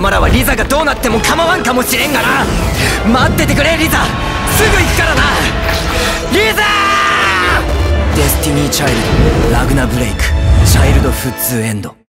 マラはリザがどうなっても構わんかもしれんがな。待っててくれリザ、すぐ行くからな。リザー！デスティニーチャイルド、ラグナブレイク、チャイルドフッズエンド。